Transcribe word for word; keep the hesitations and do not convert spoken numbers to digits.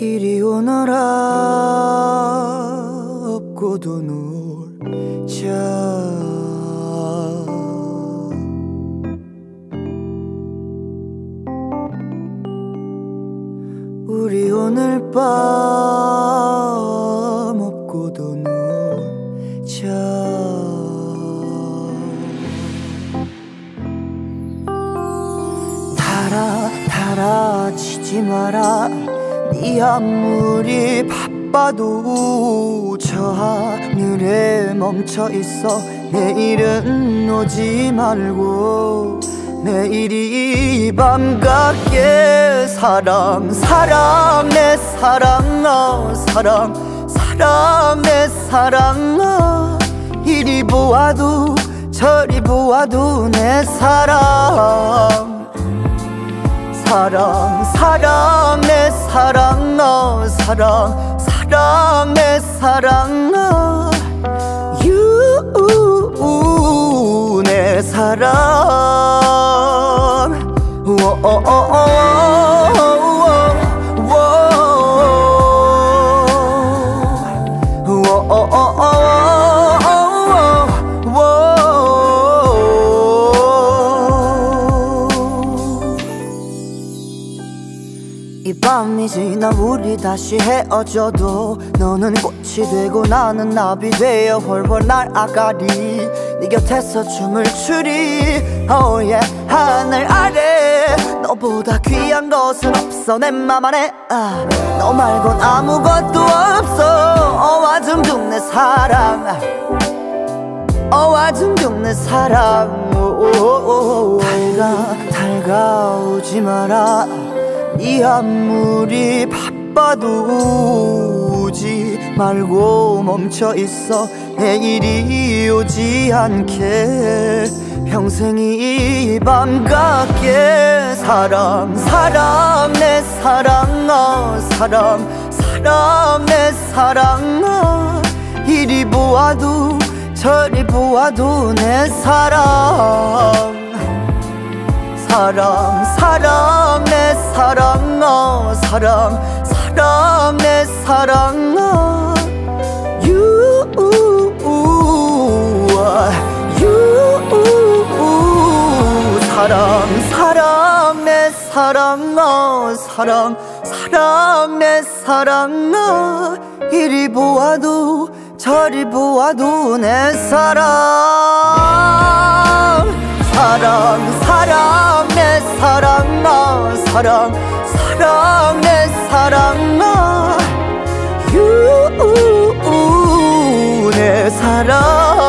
이리 오너라 없고도 놀자. 우리 오늘 밤 없고도 놀자. 달아 달아 치지 마라. 네 아무리 바빠도 저 하늘에 멈춰있어. 내일은 오지 말고 내일이 이 밤 같게. 사랑 사랑 내 사랑 아 사랑 사랑 내 사랑 아. 이리 보아도 저리 보아도 내 사랑. 사랑 사랑 내 사랑 아 사랑 사랑 내 사랑 아. 유 내 사랑. 이 밤이 지나 우리 다시 헤어져도 너는 꽃이 되고 나는 나비 되어 훨훨 날아가리. 네 곁에서 춤을 추리. oh yeah. 하늘 아래 너보다 귀한 것은 없어 내 맘 안에. 아, 너 말곤 아무것도 없어. 어와둥둥 내 사랑 어와둥둥 내 사랑. 달가 달가오지 마라. 네 아무리 바빠도 오지 말고 멈춰있어. 내일이 오지 않게 평생이 이 밤 같게. 사랑 사랑 내 사랑 아 사랑 사랑 내 사랑 아. 이리 보아도 저리 보아도 내 사랑. 사랑 사랑 내 사랑 아 사랑 사랑 내 사랑 아. 유 유 사랑 사랑 내 사랑 아 사랑 사랑 내 사랑 아. 이리 보아도 저리 보아도 내 사랑. 사랑 사랑 내 사랑 아 사랑 사랑 내 사랑 아. 유 내 사랑.